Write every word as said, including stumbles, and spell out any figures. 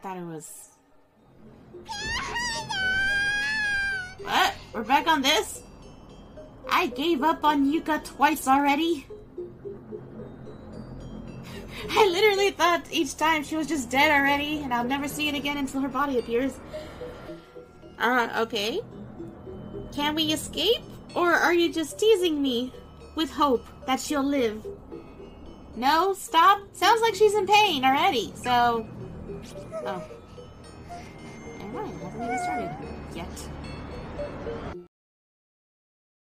thought it was... What? We're back on this? I gave up on Yuka twice already. I literally thought each time she was just dead already, and I'll never see it again until her body appears. Uh, okay. Can we escape? Or are you just teasing me with hope that she'll live? No? Stop? Sounds like she's in pain already, so... Oh. Never mind, hasn't even started yet.